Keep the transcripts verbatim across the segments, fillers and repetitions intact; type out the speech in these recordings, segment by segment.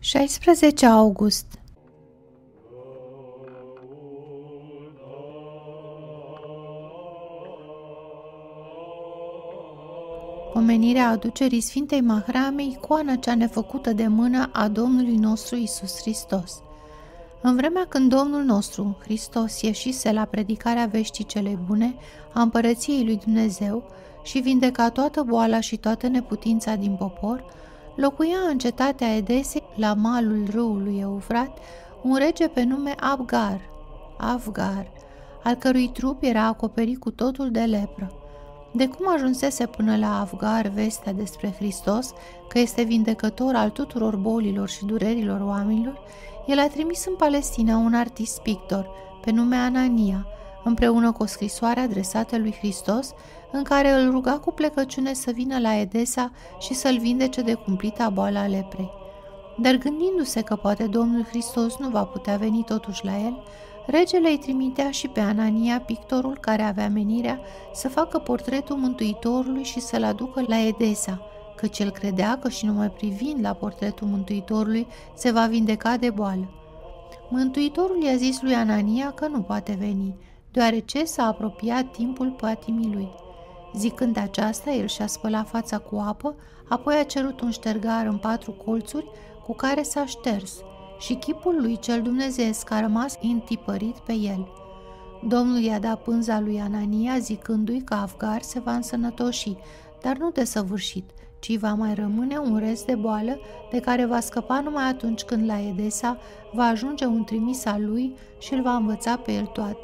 șaisprezece august. Pomenirea aducerii Sfintei Mahrame, icoana cea nefăcută de mână a Domnului nostru Iisus Hristos. În vremea când Domnul nostru Hristos ieșise la predicarea veștii cele bune a împărăției lui Dumnezeu și vindeca toată boala și toată neputința din popor, locuia în cetatea Edesei, la malul râului Eufrat, un rege pe nume Abgar, Avgar, al cărui trup era acoperit cu totul de lepră. De cum ajunsese până la Avgar vestea despre Hristos, că este vindecător al tuturor bolilor și durerilor oamenilor, el a trimis în Palestina un artist pictor, pe nume Anania, împreună cu o scrisoare adresată lui Hristos, în care îl ruga cu plecăciune să vină la Edesa și să-l vindece de cumplita boală a leprei. Dar gândindu-se că poate Domnul Hristos nu va putea veni totuși la el, regele îi trimitea și pe Anania, pictorul care avea menirea să facă portretul Mântuitorului și să-l aducă la Edesa, căci el credea că și numai privind la portretul Mântuitorului se va vindeca de boală. Mântuitorul i-a zis lui Anania că nu poate veni, deoarece s-a apropiat timpul patimii lui. Zicând aceasta, el și-a spălat fața cu apă, apoi a cerut un ștergar în patru colțuri cu care s-a șters și chipul lui cel dumnezeiesc a rămas întipărit pe el. Domnul i-a dat pânza lui Anania, zicându-i că Avgar se va însănătoși, dar nu desăvârșit, ci va mai rămâne un rest de boală de care va scăpa numai atunci când la Edesa va ajunge un trimis al lui și îl va învăța pe el toate.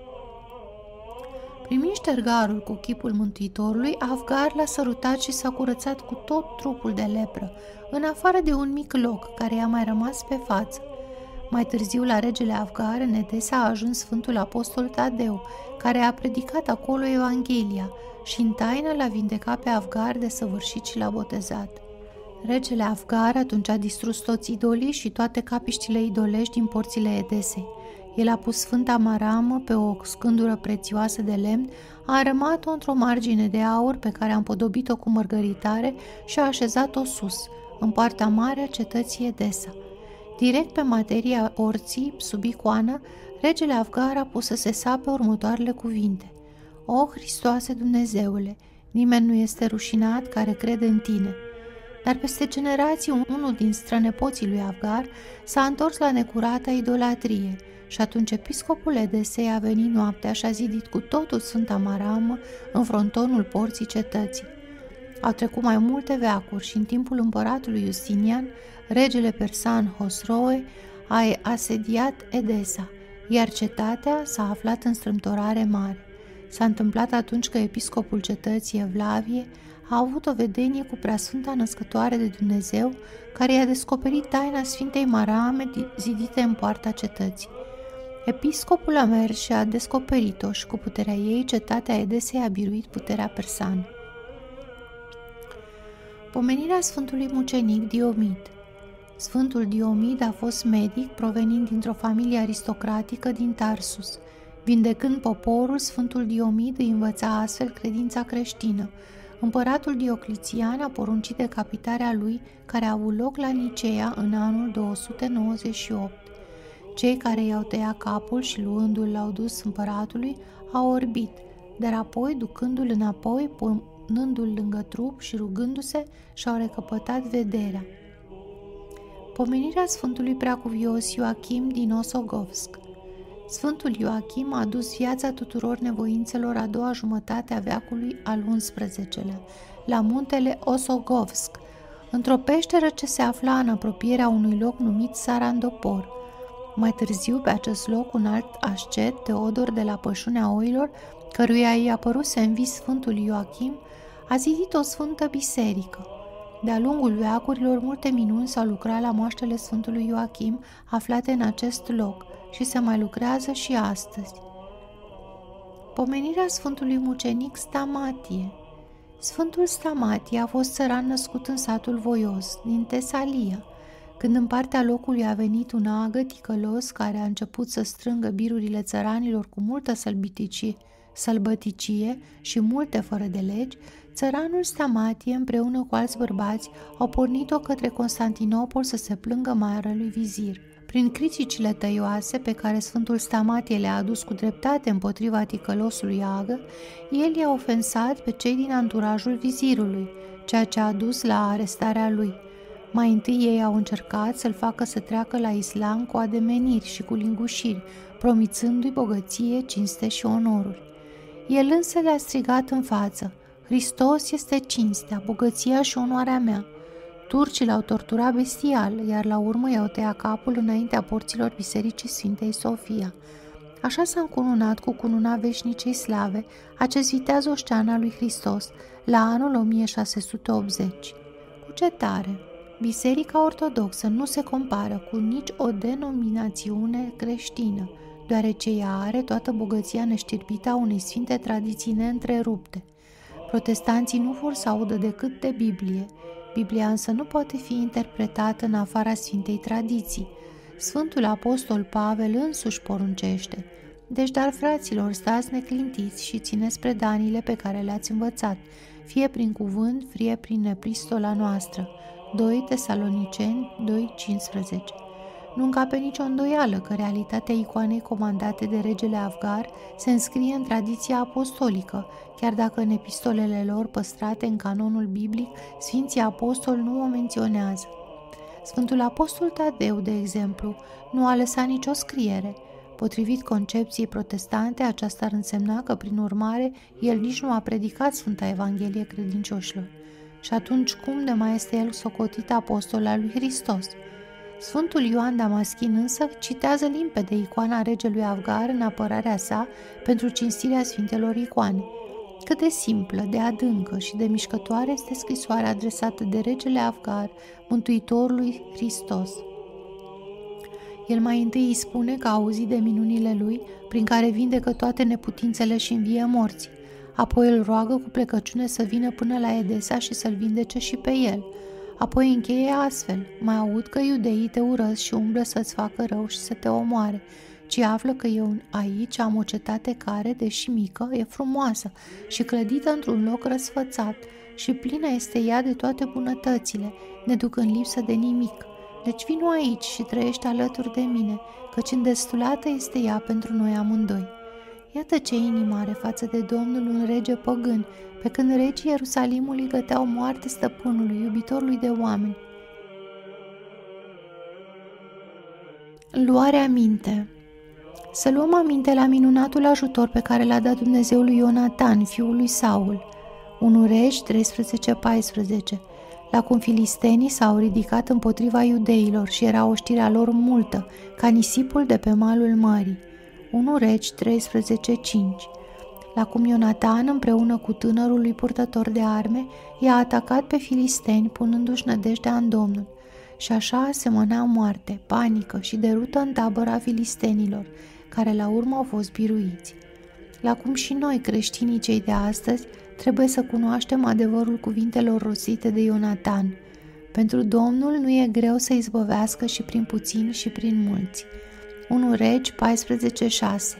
Primind ștergarul cu chipul Mântuitorului, Avgar l-a sărutat și s-a curățat cu tot trupul de lepră, în afară de un mic loc care i-a mai rămas pe față. Mai târziu, la regele Avgar, în Edesa, a ajuns Sfântul Apostol Tadeu, care a predicat acolo Evanghelia și în taină l-a vindecat pe Avgar de săvârșit și l-a botezat. Regele Avgar atunci a distrus toți idolii și toate capiștile idolești din porțile Edesei. El a pus sfânta maramă pe o scândură prețioasă de lemn, a arămat-o într-o margine de aur pe care a împodobit-o cu mărgăritare și a așezat-o sus, în partea mare a cetății Edesa. Direct pe materia porții, sub icoană, regele Avgar a pus să se sape următoarele cuvinte: O, Hristoase Dumnezeule, nimeni nu este rușinat care crede în tine. Dar peste generații, unul din strănepoții lui Avgar s-a întors la necurata idolatrie și atunci episcopul Edesei a venit noaptea și a zidit cu totul sfânta maramă în frontonul porții cetății. Au trecut mai multe veacuri și în timpul împăratului Justinian, regele persan Hosroe a asediat Edesa, iar cetatea s-a aflat în strâmtorare mare. S-a întâmplat atunci că episcopul cetății Evlavie a avut o vedenie cu preasfânta născătoare de Dumnezeu, care i-a descoperit taina Sfintei Marame zidite în poarta cetății. Episcopul a mers și a descoperit-o și cu puterea ei cetatea Edesei a biruit puterea persană. Pomenirea Sfântului Mucenic Diomid. Sfântul Diomid a fost medic provenind dintr-o familie aristocratică din Tarsus. Vindecând poporul, Sfântul Diomid îi învăța astfel credința creștină. Împăratul Diocletian a poruncit decapitarea lui, care a avut loc la Nicea în anul două sute nouăzeci și opt. Cei care i-au tăiat capul și luându-l l-au dus împăratului au orbit, dar apoi, ducându-l înapoi, punându-l lângă trup și rugându-se, și-au recăpătat vederea. Pomenirea Sfântului Preacuvios Ioachim din Osogovsk. Sfântul Ioachim a dus viața tuturor nevoințelor a doua jumătate a veacului al unsprezecelea, la muntele Osogovsk, într-o peșteră ce se afla în apropierea unui loc numit Sarandopor. Mai târziu, pe acest loc, un alt ascet, Teodor de la Pășunea Oilor, căruia i-a păruse în vis Sfântul Ioachim, a zidit o sfântă biserică. De-a lungul veacurilor, multe minuni s-au lucrat la moaștele Sfântului Ioachim, aflate în acest loc, și se mai lucrează și astăzi. Pomenirea Sfântului Mucenic Stamatie. Sfântul Stamatie a fost țăran născut în satul Voios, din Tesalia. Când în partea locului a venit un agă ticălos care a început să strângă birurile țăranilor cu multă sălbiticie sălbăticie și multe fără de legi, țăranul Stamatie împreună cu alți bărbați au pornit-o către Constantinopol să se plângă marelui vizir. Prin criticile tăioase pe care Sfântul Stamatie le-a adus cu dreptate împotriva ticălosului Agă, el i-a ofensat pe cei din anturajul vizirului, ceea ce a dus la arestarea lui. Mai întâi ei au încercat să-l facă să treacă la islam cu ademeniri și cu lingușiri, promițându-i bogăție, cinste și onoruri. El însă le-a strigat în față: Hristos este cinstea, bogăția și onoarea mea. Turcii l-au torturat bestial, iar la urmă i-au tăiat capul înaintea porților Bisericii Sfintei Sofia. Așa s-a încununat cu cununa veșnicei slave acest viteaz oștean al lui Hristos la anul o mie șase sute optzeci. Cugetare. Biserica ortodoxă nu se compară cu nici o denominațiune creștină, deoarece ea are toată bogăția neștirbită a unei sfinte tradiții neîntrerupte. Protestanții nu vor să audă decât de Biblie. Biblia însă nu poate fi interpretată în afara sfintei tradiții. Sfântul Apostol Pavel însuși poruncește: deci, dar, fraților, stați neclintiți și țineți predanile pe care le-ați învățat, fie prin cuvânt, fie prin epistola noastră. doi Tesaloniceni doi cincisprezece. Nu încape nicio îndoială că realitatea icoanei comandate de regele Avgar se înscrie în tradiția apostolică, chiar dacă în epistolele lor păstrate în canonul biblic, Sfinții Apostoli nu o menționează. Sfântul Apostol Tadeu, de exemplu, nu a lăsat nicio scriere. Potrivit concepției protestante, aceasta ar însemna că, prin urmare, el nici nu a predicat Sfânta Evanghelie credincioșilor. Și atunci cum de mai este el socotit apostol al lui Hristos? Sfântul Ioan Damaschin însă citează limpede icoana regelui Avgar în apărarea sa pentru cinstirea sfintelor icoane. Cât de simplă, de adâncă și de mișcătoare este scrisoarea adresată de regele Avgar, Mântuitorului Hristos. El mai întâi îi spune că a auzit de minunile lui, prin care vindecă toate neputințele și învie morții. Apoi îl roagă cu plecăciune să vină până la Edesa și să-l vindece și pe el. Apoi încheie astfel: mai aud că iudeii te urăsc și umblă să-ți facă rău și să te omoare, ci află că eu aici am o cetate care, deși mică, e frumoasă și clădită într-un loc răsfățat și plină este ea de toate bunătățile, neducând lipsă de nimic. Deci vino aici și trăiește alături de mine, căci îndestulată este ea pentru noi amândoi. Iată ce inimă are față de Domnul un rege păgân, pe când regii Ierusalimului găteau moarte stăpânului, iubitorului de oameni. Luarea minte. Să luăm aminte la minunatul ajutor pe care l-a dat Dumnezeu lui Ionatan, fiul lui Saul. unu Regi treisprezece paisprezece. La cum filistenii s-au ridicat împotriva iudeilor și era oștirea lor multă, ca nisipul de pe malul mării. unu Regi treisprezece cinci. La cum Ionatan, împreună cu tânărul lui purtător de arme, i-a atacat pe filisteni, punându-și nădejdea în Domnul. Și așa asemăna moarte, panică și derută în tabăra filistenilor, care la urmă au fost biruiți. La cum și noi, creștinii cei de astăzi, trebuie să cunoaștem adevărul cuvintelor rostite de Ionatan. Pentru Domnul nu e greu să izbăvească și prin puțini și prin mulți. unu Regi paisprezece șase.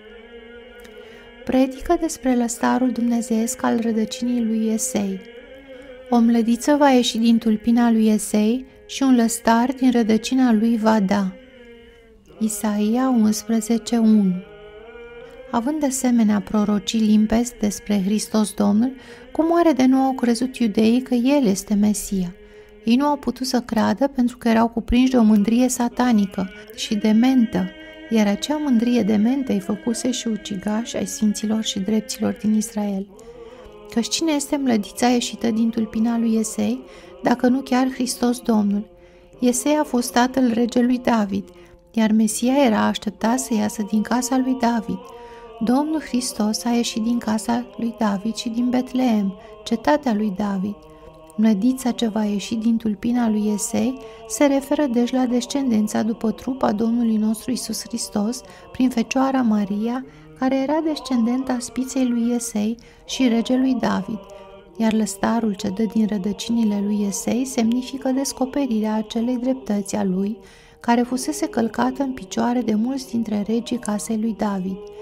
Predică despre lăstarul dumnezeiesc al rădăcinii lui Iesei. O mlădiță va ieși din tulpina lui Iesei și un lăstar din rădăcina lui va da. Isaia unsprezece unu. Având asemenea prorocii limpezi despre Hristos Domnul, cum oare de nu au crezut iudeii că El este Mesia? Ei nu au putut să creadă pentru că erau cuprinși de o mândrie satanică și dementă, iar acea mândrie dementă îi făcuse și ucigași ai sfinților și drepților din Israel. Căci cine este mlădița ieșită din tulpina lui Iesei, dacă nu chiar Hristos Domnul? Iesei a fost tatăl regelui David, iar Mesia era așteptat să iasă din casa lui David. Domnul Hristos a ieșit din casa lui David și din Betleem, cetatea lui David. Mlădița ce va ieși din tulpina lui Iesei se referă deci la descendența după trup a Domnului nostru Iisus Hristos prin Fecioara Maria, care era descendenta spiței lui Iesei și regelui David, iar lăstarul ce dă din rădăcinile lui Iesei semnifică descoperirea acelei dreptăți a lui, care fusese călcată în picioare de mulți dintre regii casei lui David.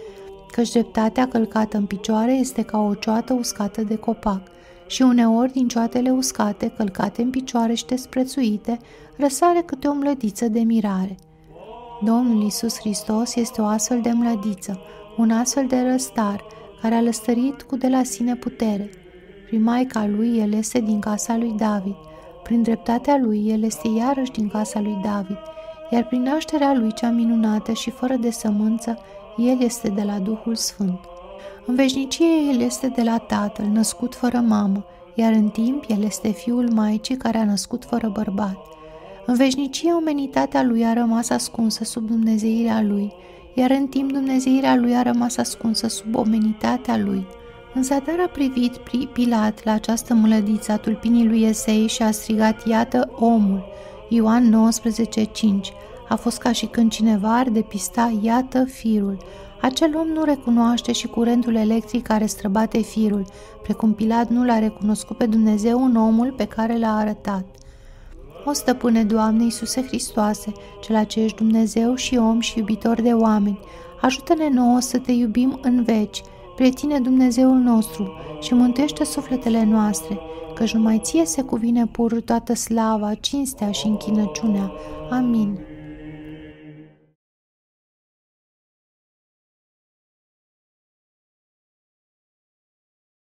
căci dreptatea călcată în picioare este ca o cioată uscată de copac și uneori din cioatele uscate, călcate în picioare și desprețuite, răsare câte o mlădiță de mirare. Domnul Iisus Hristos este o astfel de mlădiță, un astfel de răstar, care a lăstărit cu de la sine putere. Prin Maica lui, el este din casa lui David, prin dreptatea lui, el este iarăși din casa lui David, iar prin nașterea lui cea minunată și fără de sămânță, el este de la Duhul Sfânt. În veșnicie el este de la Tatăl, născut fără mamă, iar în timp el este Fiul Maicii care a născut fără bărbat. În veșnicie omenitatea lui a rămas ascunsă sub dumnezeirea lui, iar în timp dumnezeirea lui a rămas ascunsă sub omenitatea lui. În zadar a privit Pilat la această mlădiță a tulpinii lui Esei și a strigat, iată omul. Ioan nouăsprezece cinci. A fost ca și când cineva ar depista, iată firul. Acel om nu recunoaște și curentul electric care străbate firul, precum Pilat nu l-a recunoscut pe Dumnezeu în omul pe care l-a arătat. O stăpâne, Doamne Iisuse Hristoase, cel ce ești Dumnezeu și om și iubitor de oameni, ajută-ne nouă să te iubim în veci, pre tine Dumnezeul nostru, și mântuiește sufletele noastre, căci numai ție se cuvine pur toată slava, cinstea și închinăciunea. Amin.